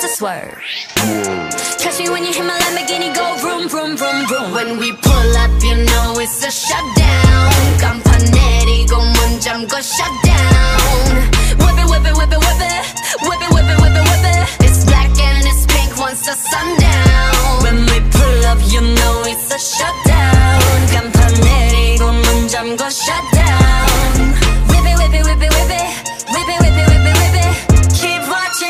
swerve. Catch me when you hear my Lamborghini go vroom, vroom, vroom, vroom. When we pull up, you know it's a shutdown. 깜판 내리고 문 잠궈 shut down.